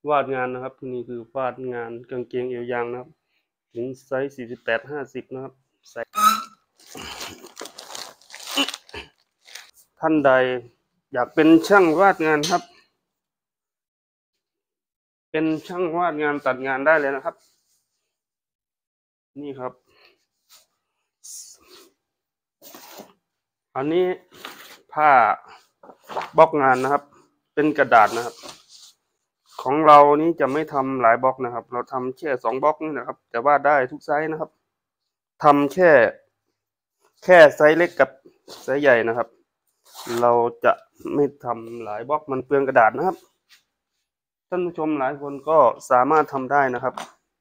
วาดงานนะครับนี่คือวาดงานกางเกงเอวยางนะครับถึงไซส์48-50นะครับใส่ท่านใดอยากเป็นช่างวาดงานครับเป็นช่างวาดงานตัดงานได้เลยนะครับนี่ครับอันนี้ผ้าบล็อกงานนะครับเป็นกระดาษนะครับของเรานี้จะไม่ทำหลายบล็อกนะครับเราทำแค่2 บล็อกนี่นะครับแต่ว่าได้ทุกไซส์นะครับทำแค่ไซส์เล็กกับไซส์ใหญ่นะครับเราจะไม่ทำหลายบล็อกมันเปลืองกระดาษนะครับท่านผู้ชมหลายคนก็สามารถทำได้นะครับ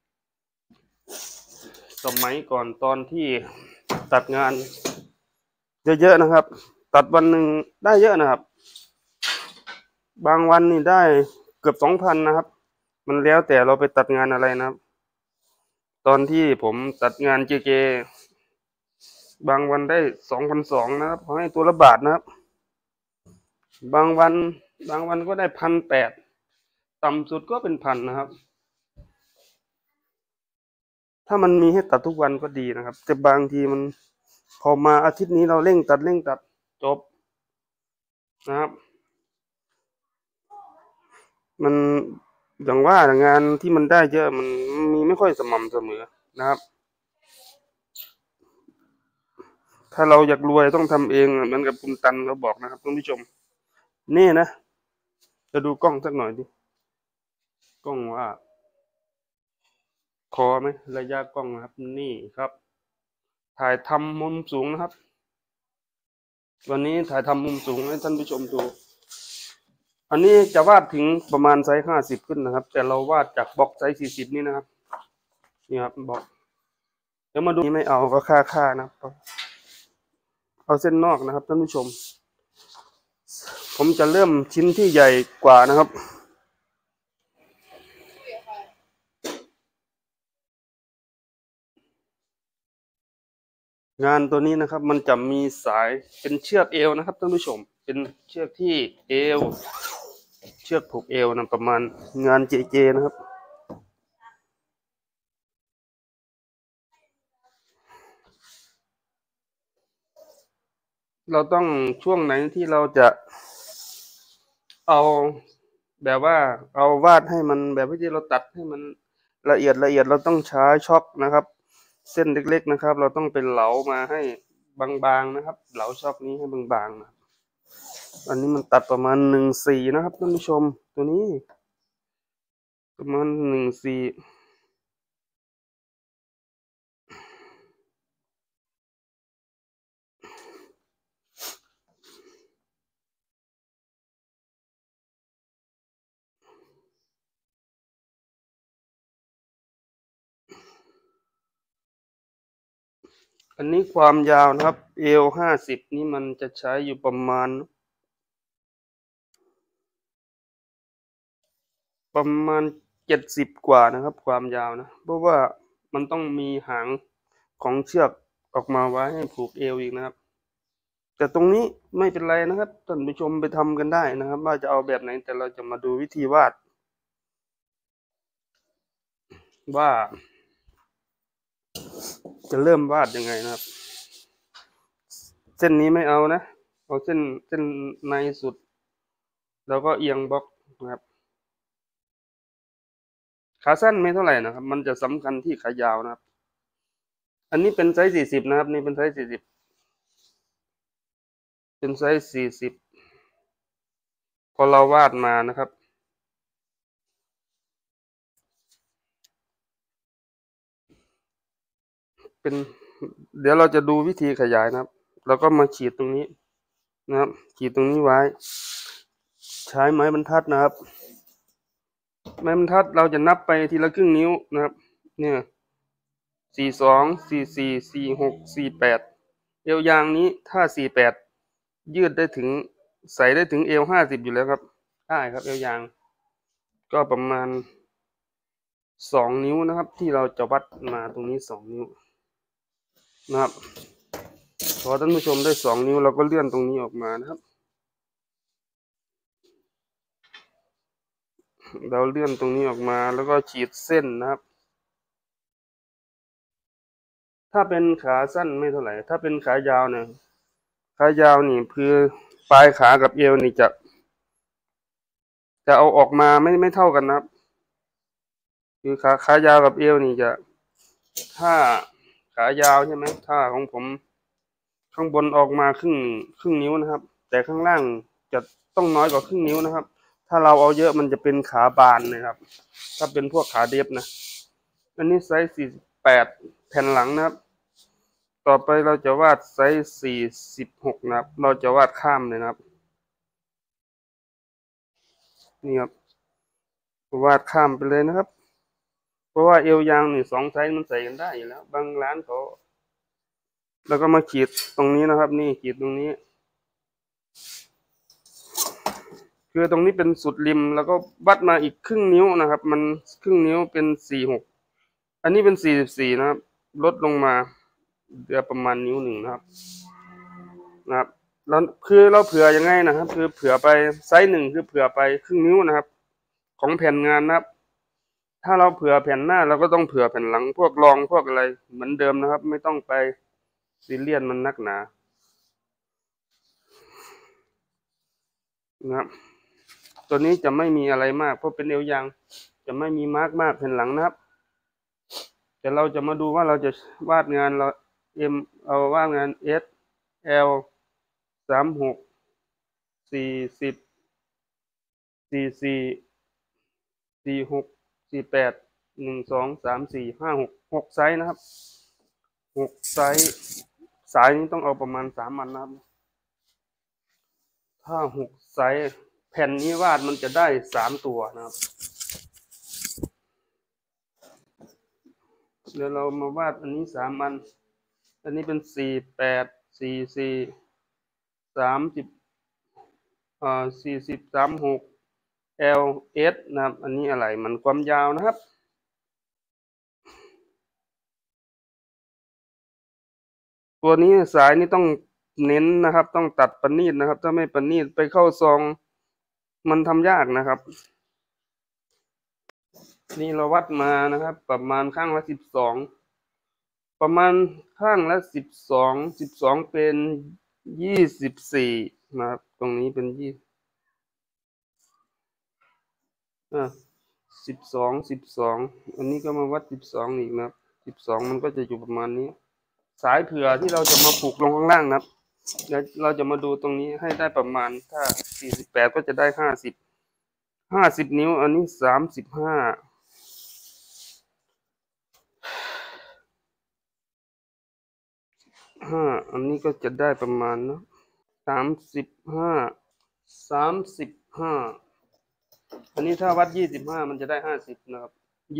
สมัยก่อนตอนที่ตัดงานเยอะๆนะครับตัดวันหนึ่งได้เยอะนะครับบางวันนี่ได้เกือบ2,000นะครับมันแล้วแต่เราไปตัดงานอะไรนะครับตอนที่ผมตัดงานเจบางวันได้2,200นะครับขอให้ตัวละบาทนะครับบางวันก็ได้1,800ต่ำสุดก็เป็น1,000นะครับถ้ามันมีให้ตัดทุกวันก็ดีนะครับแต่บางทีมันพอมาอาทิตย์นี้เราเร่งตัดจบนะครับมันอย่างว่างานที่มันได้เยอะมันมีไม่ค่อยสม่ำเสมอนะครับถ้าเราอยากรวยต้องทำเองเหมือนกับคุณตันเขาบอกนะครับท่านผู้ชมนี่นะจะดูกล้องสักหน่อยดิกล้องว่าพอไหมระยะกล้องนะครับนี่ครับถ่ายทำมุมสูงนะครับวันนี้ถ่ายทำมุมสูงให้ท่านผู้ชมดูอันนี้จะวาดถึงประมาณไซส์50ขึ้นนะครับแต่เราวาดจากบล็อกไซส์40นี่นะครับนี่ครับบล็อกเดี๋ยวมาดูนี่ไม่เอาก็ค่านะครับเอาเส้นนอกนะครับท่านผู้ชมผมจะเริ่มชิ้นที่ใหญ่กว่านะครับงานตัวนี้นะครับมันจะมีสายเป็นเชือกเอวนะครับท่านผู้ชมเป็นเชือกที่เอวเชือกผูกเอวนะประมาณงานเจนะครับเราต้องช่วงไหนที่เราจะเอาแบบว่าเอาวาดให้มันแบบที่เราตัดให้มันละเอียดเราต้องใช้ช็อคนะครับเส้นเล็กๆนะครับเราต้องเป็นเหลามาให้บางๆนะครับเหลาช็อคนี้ให้บางๆนะอันนี้มันตัดประมาณ1/4นะครับท่านผู้ชมตัวนี้ประมาณ1/4อันนี้ความยาวนะครับเอว50นี่มันจะใช้อยู่ประมาณ70กว่านะครับความยาวนะเพราะว่ามันต้องมีหางของเชือกออกมาไว้ให้ผูกเอวอีกนะครับแต่ตรงนี้ไม่เป็นไรนะครับท่านผู้ชมไปทำกันได้นะครับว่าจะเอาแบบไหนแต่เราจะมาดูวิธีวาดว่าจะเริ่มวาดยังไงนะครับเส้นนี้ไม่เอานะเอาเส้นในสุดแล้วก็เอียงบล็อกนะครับขาสั้นไม่เท่าไหร่นะครับมันจะสำคัญที่ขายาวนะครับอันนี้เป็นไซส์40นะครับนี่เป็นไซส์40เป็นไซส์40พอเราวาดมานะครับเป็นเดี๋ยวเราจะดูวิธีขยายนะครับแล้วก็มาขีดตรงนี้นะครับขีดตรงนี้ไว้ใช้ไม้บรรทัดนะครับไม้บรรทัดเราจะนับไปทีละครึ่งนิ้วนะครับเนี่ย42 44 46 48เอวยางนี้ถ้า48ยืดได้ถึงใส่ได้ถึงเอว50อยู่แล้วครับได้ครับเอวยางก็ประมาณ2 นิ้วนะครับที่เราจะวัดมาตรงนี้2 นิ้วนะครับพอท่านผู้ชมได้2 นิ้วเราก็เลื่อนตรงนี้ออกมานะครับเราเลื่อนตรงนี้ออกมาแล้วก็ขีดเส้นนะครับถ้าเป็นขาสั้นไม่เท่าไหร่ถ้าเป็นขายาวเนี่ยขายาวนี่คือปลายขากับเอวนี่จะเอาออกมาไม่เท่ากันนะครับคือขายาวกับเอวนี่จะถ้าขายาวใช่ไหมถ้าของผมข้างบนออกมาครึ่งนิ้วนะครับแต่ข้างล่างจะต้องน้อยกว่าครึ่งนิ้วนะครับถ้าเราเอาเยอะมันจะเป็นขาบานนะครับถ้าเป็นพวกขาเดฟนะอันนี้ไซส์48แผ่นหลังนะครับต่อไปเราจะวาดไซส์46นะครับเราจะวาดข้ามเลยนะครับนี่ครับวาดข้ามไปเลยนะครับเพราะว่าเอวยางนี่2 ไซส์มันใส่กันได้อยู่แล้วบางร้านเขาแล้วก็มาขีดตรงนี้นะครับนี่ขีดตรงนี้คือตรงนี้เป็นสุดริมแล้วก็วัดมาอีกครึ่งนิ้วนะครับมันครึ่งนิ้วเป็น46อันนี้เป็น44นะครับลดลงมาเหลือประมาณนิ้วหนึ่งนะครับแล้วคือเราเผื่อยังไงนะครับคือเผื่อไปไซส์หนึ่งคือเผื่อไปครึ่งนิ้วนะครับของแผ่นงานนะครับถ้าเราเผื่อแผ่นหน้าเราก็ต้องเผื่อแผ่นหลังพวกรองพวกอะไรเหมือนเดิมนะครับไม่ต้องไปซีเรียสมันนักหนานะครับตัวนี้จะไม่มีอะไรมากเพราะเป็นเอวยางจะไม่มีมาร์กมากแผ่นหลังนะครับแต่เราจะมาดูว่าเราจะวาดงานเราเอาวาดงาน SL 36 40 44 46 4812 3 4 5 6ไซส์นะครับ6ไซส์สายนี้ต้องเอาประมาณ3 อันนะครับถ้า6ไซส์แผ่นนี้วาดมันจะได้3 ตัวนะครับเดี๋ยวเรามาวาดอันนี้3 อันอันนี้เป็น48 44 3040 36 LS นะครับอันนี้อะไรมันความยาวนะครับตัวนี้สายนี้ต้องเน้นนะครับต้องตัดประณีตนะครับถ้าไม่ประณีตไปเข้าซองมันทำยากนะครับนี่เราวัดมานะครับประมาณข้างละ12ประมาณข้างละ12เป็น24นะครับตรงนี้เป็น12อันนี้ก็มาวัด12อีกนะครับ12มันก็จะอยู่ประมาณนี้สายเผื่อที่เราจะมาผูกลงข้างล่างนะครับเดี๋ยวเราจะมาดูตรงนี้ให้ได้ประมาณถ้า48ก็จะได้50นิ้วอันนี้35อันนี้ก็จะได้ประมาณนะ35อันนี้ถ้าวัด25มันจะได้50นะครับ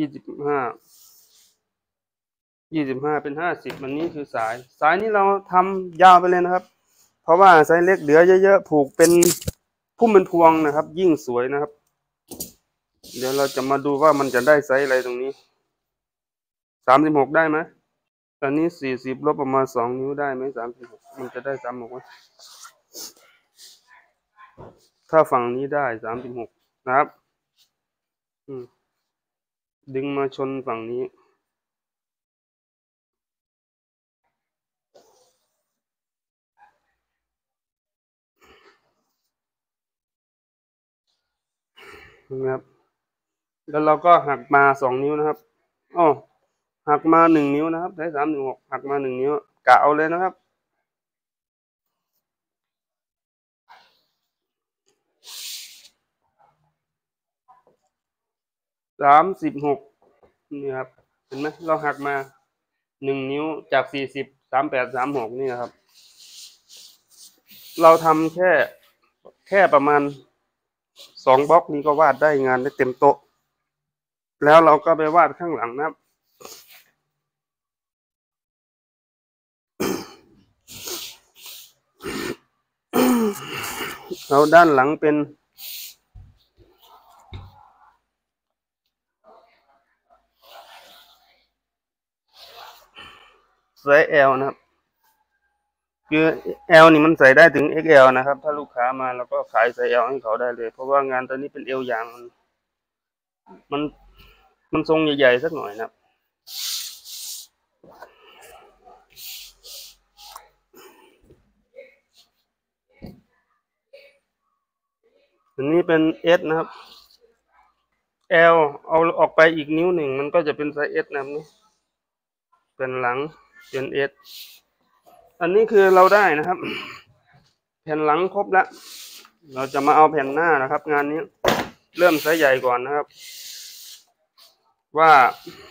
25เป็น50อันนี้คือสายนี้เราทำยาวไปเลยนะครับเพราะว่าไซส์เล็กเหลือเยอะๆผูกเป็นพุ่มเป็นพวงนะครับยิ่งสวยนะครับเดี๋ยวเราจะมาดูว่ามันจะได้ไซส์อะไรตรงนี้36ได้ไหมตอนนี้40ลบประมาณ2 นิ้วได้ไหม36มันจะได้36ไหมถ้าฝั่งนี้ได้36นะครับดึงมาชนฝั่งนี้นะครับแล้วเราก็หักมา2 นิ้วนะครับอ้อหักมา1 นิ้วนะครับได้36หักมา1 นิ้วกะเอาเลยนะครับ36นี่ครับเห็นไหมเราหักมา1 นิ้วจาก40 38 36นี่นะครับเราทำแค่ประมาณ2 บล็อกนี้ก็วาดได้งานได้เต็มโต๊ะแล้วเราก็ไปวาดข้างหลังนะครับเราด้านหลังเป็นไซส์ L นะครับคือ L นี่มันใส่ได้ถึง XL นะครับถ้าลูกค้ามาเราก็ขายไซส์ L ให้เขาได้เลยเพราะว่างานตัวนี้เป็นเอวยางมันมันทรงใหญ่ๆสักหน่อยนะครับอันนี้เป็น S นะครับ L เอาออกไปอีกนิ้วหนึ่งมันก็จะเป็นไซส์ S นะครับนี่เป็นหลังเป็น S อันนี้คือเราได้นะครับแผ่นหลังครบแล้วเราจะมาเอาแผ่นหน้านะครับ งานนี้เริ่มไซส์ใหญ่ก่อนนะครับว่า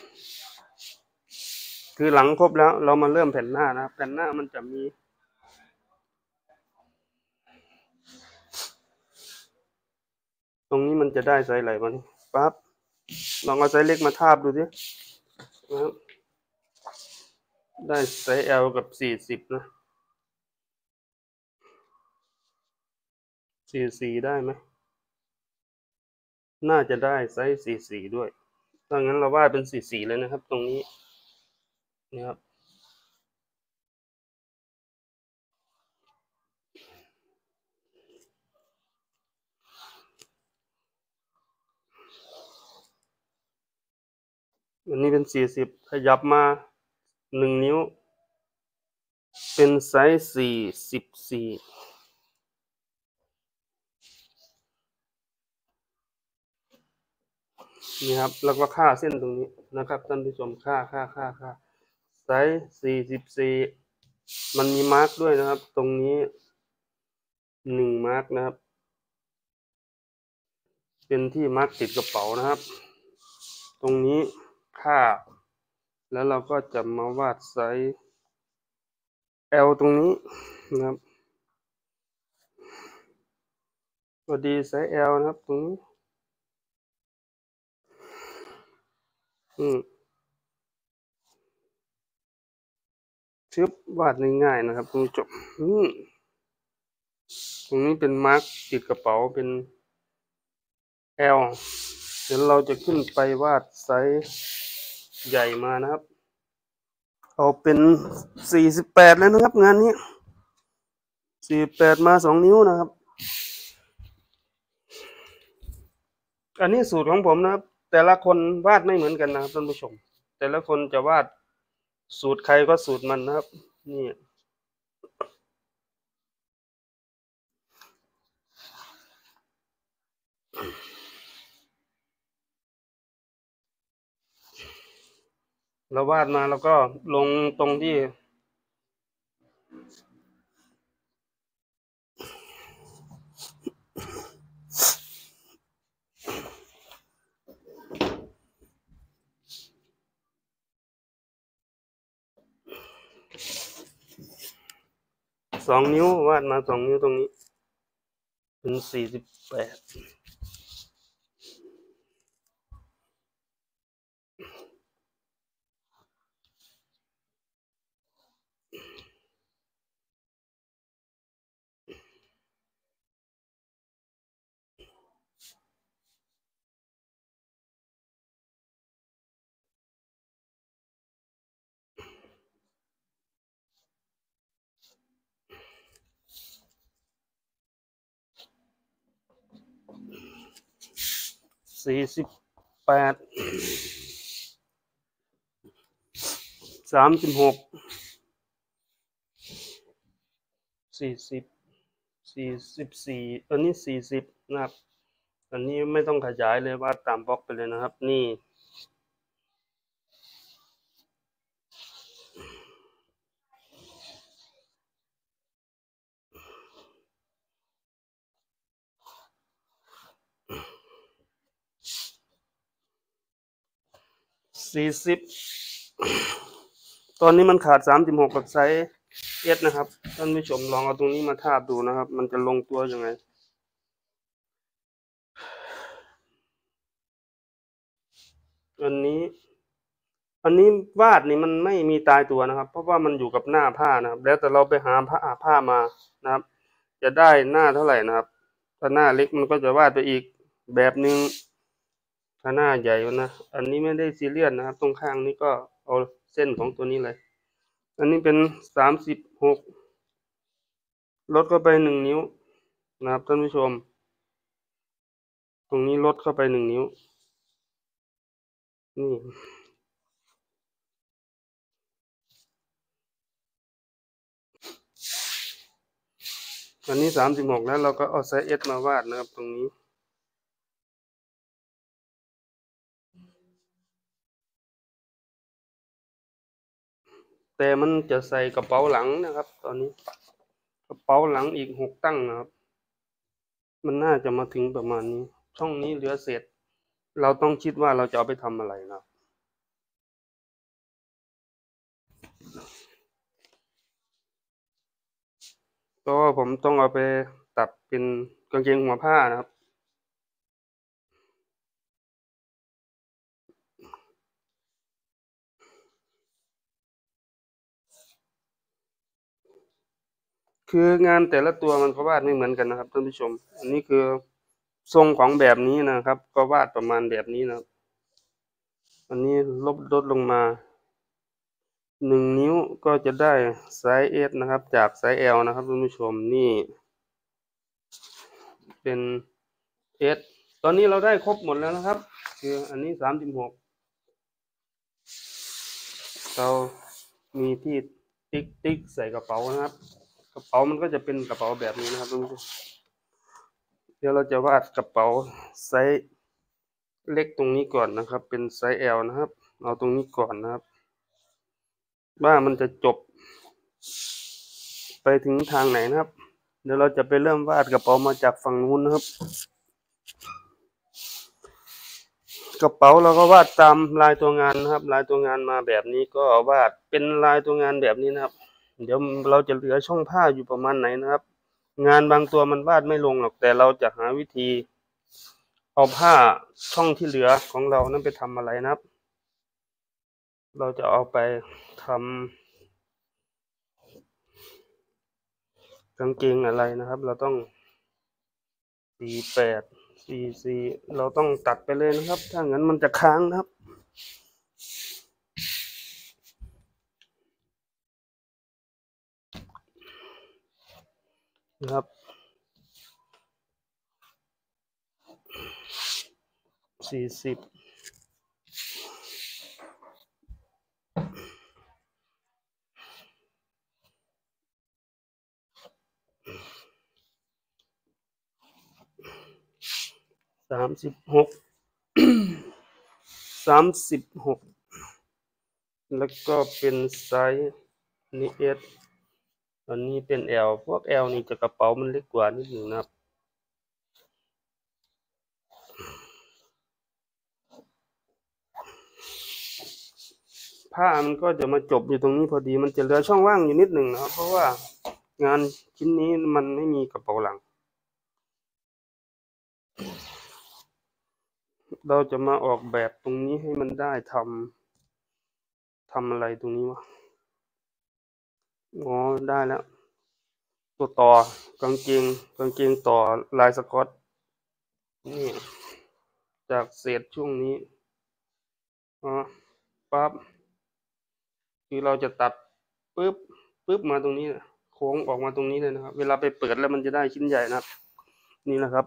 คือหลังครบแล้วเรามาเริ่มแผ่นหน้านะครับแผ่นหน้ามันจะมีตรงนี้มันจะได้ไซส์อะไรมันปั๊บลองเอาไซส์เล็กมาทาบดูสินะครับได้ไซส์ L กับ40นะ44ได้ไหมน่าจะได้ไซส์44ด้วยถ้างั้นเราวาดเป็น44เลยนะครับตรงนี้นะครับอันนี้เป็น40ขยับมา1นิ้วเป็นไซส์44นี่ครับแล้วก็ค่าเส้นตรงนี้นะครับท่านผู้ชมค่าไซส์44มันมีมาร์กด้วยนะครับตรงนี้1มาร์กนะครับเป็นที่มาร์กติดกระเป๋านะครับตรงนี้ค่าแล้วเราก็จะมาวาดไซส์ L ตรงนี้นะครับพอดีไซส์ L นะครับตรงนี้ชึบวาดง่ายๆนะครับตรงจบตรงนี้เป็นมาร์กติดกระเป๋าเป็น L เดี๋ยวเราจะขึ้นไปวาดไซส์ใหญ่มานะครับเอาเป็น48แล้วนะครับงานนี้48มา2นิ้วนะครับอันนี้สูตรของผมนะครับแต่ละคนวาดไม่เหมือนกันนะครับท่านผู้ชมแต่ละคนจะวาดสูตรใครก็สูตรมันนะครับนี่เราวาดมาแล้วก็ลงตรงที่2 นิ้ววาดมา2 นิ้วตรงนี้เป็น4848364044อันนี้40นะครับอันนี้ไม่ต้องขยายเลยวาดตามบล็อกไปเลยนะครับนี่40ตอนนี้มันขาด36กับไซส์ S นะครับท่านผู้ชมลองเอาตรงนี้มาทาบดูนะครับมันจะลงตัวยังไงอันนี้วาดนี่มันไม่มีตายตัวนะครับเพราะว่ามันอยู่กับหน้าผ้านะครับแล้วแต่เราไปหาผ้ามานะครับจะได้หน้าเท่าไหร่นะครับถ้าหน้าเล็กมันก็จะวาดไปอีกแบบนึงถ้าหน้าใหญ่นะอันนี้ไม่ได้ซีเรียสนะครับตรงข้างนี้ก็เอาเส้นของตัวนี้เลยอันนี้เป็น36ลดเข้าไป1 นิ้วนะครับท่านผู้ชมตรงนี้ลดเข้าไป1 นิ้วนี่อันนี้36แล้วเราก็เอาไซส์ S มาวาดนะครับตรงนี้แต่มันจะใส่กระเป๋าหลังนะครับตอนนี้กระเป๋าหลังอีก6ตั้งนะครับมันน่าจะมาถึงประมาณนี้ช่องนี้เหลือเศษเราต้องคิดว่าเราจะเอาไปทำอะไรนะก็ผมต้องเอาไปตัดเป็นกางเกงหัวผ้านะครับคืองานแต่ละตัวมันก็วาดไม่เหมือนกันนะครับท่านผู้ชมอันนี้คือทรงของแบบนี้นะครับก็วาดประมาณแบบนี้นะครับอันนี้ลดลงมา1 นิ้วก็จะได้ไซส์ S นะครับจากไซส์ L นะครับท่านผู้ชมนี่เป็น S ตอนนี้เราได้ครบหมดแล้วนะครับคืออันนี้36เรามีที่ติ๊กใส่กระเป๋านะครับกระเป๋ามันก็จะเป็นกระเป๋าแบบนี้นะครับท่านผู้ชมเดี๋ยวเราจะวาดกระเป๋าไซส์เล็กตรงนี้ก่อนนะครับเป็นไซส์ L นะครับเอาตรงนี้ก่อนนะครับว่ามันจะจบไปถึงทางไหนนะครับเดี๋ยวเราจะไปเริ่มวาดกระเป๋ามาจากฝั่งนู้นนะครับกระเป๋าเราก็วาดตามลายตัวงานนะครับลายตัวงานมาแบบนี้ก็วาดเป็นลายตัวงานแบบนี้นะครับเดี๋ยวเราจะเหลือช่องผ้าอยู่ประมาณไหนนะครับงานบางตัวมันวาดไม่ลงหรอกแต่เราจะหาวิธีเอาผ้าช่องที่เหลือของเรานั้นไปทำอะไรนะครับเราจะเอาไปทำกางเกงอะไรนะครับเราต้อง48 44เราต้องตัดไปเลยนะครับถ้างั้นมันจะค้างนะครับ403636แล้วก็เป็นไซส์นี้ S อันนี้เป็น L พวก L นี่จะกระเป๋ามันเล็กกว่านิดหนึ่งนะครับผ้ามันก็จะมาจบอยู่ตรงนี้พอดีมันจะเหลือช่องว่างอยู่นิดหนึ่งนะครับเพราะว่างานชิ้นนี้มันไม่มีกระเป๋าหลังเราจะมาออกแบบตรงนี้ให้มันได้ทำอะไรตรงนี้วะอ๋อได้แล้วตัวต่อกางเกงต่อลายสก๊อตนี่จากเศษช่วงนี้อ๋อปั๊บคือเราจะตัดปึ๊บมาตรงนี้โค้งออกมาตรงนี้เลยนะครับเวลาไปเปิดแล้วมันจะได้ชิ้นใหญ่นะครับนี่นะครับ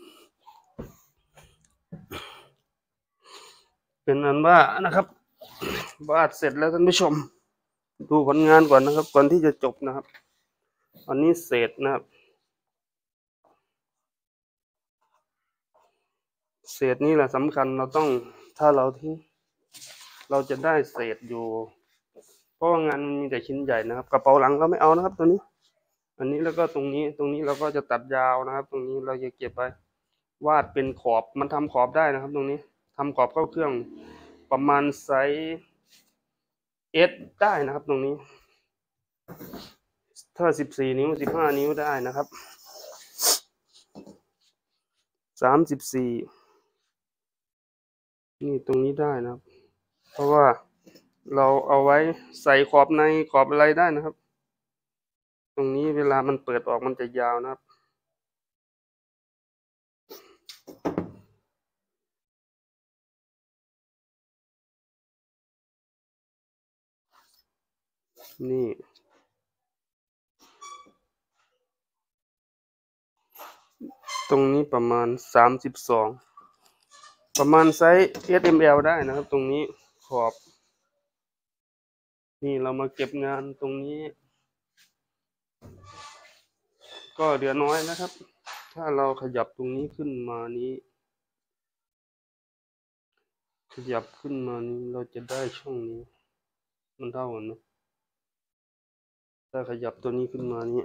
เป็นอันว่านะครับวาดเสร็จแล้วท่านผู้ชมดูผลงานก่อนนะครับก่อนที่จะจบนะครับอันนี้เศษนะครับเศษนี่แหละสำคัญเราต้องถ้าเราที่เราจะได้เศษอยู่เพราะว่างานมันมีแต่ชิ้นใหญ่นะครับกระเป๋าหลังเราไม่เอานะครับตัวนี้อันนี้แล้วก็ตรงนี้เราก็จะตัดยาวนะครับตรงนี้เราจะเก็บไว้วาดเป็นขอบมันทำขอบได้นะครับตรงนี้ทำขอบเข้าเครื่องประมาณไซส์ S ได้นะครับตรงนี้ถ้า14 นิ้ว15 นิ้วได้นะครับ34นี่ตรงนี้ได้นะครับเพราะว่าเราเอาไว้ใส่ขอบในขอบอะไรได้นะครับตรงนี้เวลามันเปิดออกมันจะยาวนะครับนี่ตรงนี้ประมาณ32 ประมาณไซส์ SML ได้นะครับตรงนี้ขอบนี่เรามาเก็บงานตรงนี้ ก็เหลือน้อยนะครับ ถ้าเราขยับตรงนี้ขึ้นมานี้ ขยับขึ้นมานี้เราจะได้ช่องนี้ มันเท่ากันไหมถ้าขยับตัวนี้ขึ้นมานี้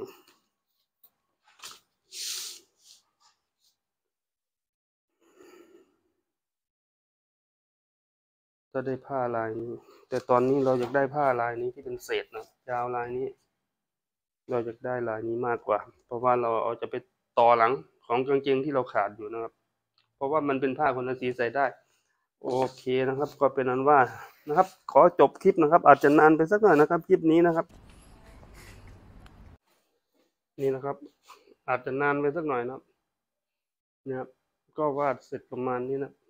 ถ้าได้ผ้าลายนี้ แต่ตอนนี้เราอยากได้ผ้าลายนี้ที่เป็นเศษนะยาวลายนี้ เราอยากได้ลายนี้มากกว่า เพราะว่าเราเอาจะไปต่อหลังของกางเกงที่เราขาดอยู่นะครับ เพราะว่ามันเป็นผ้าคนละสีใส่ได้ โอเคนะครับ ก็เป็นนั้นว่านะครับ ขอจบคลิปนะครับ อาจจะนานไปสักหน่อยนะครับคลิปนี้นะครับ นี่นะครับ อาจจะนานไปสักหน่อยนะครับ ก็วาดเสร็จประมาณนี้นะ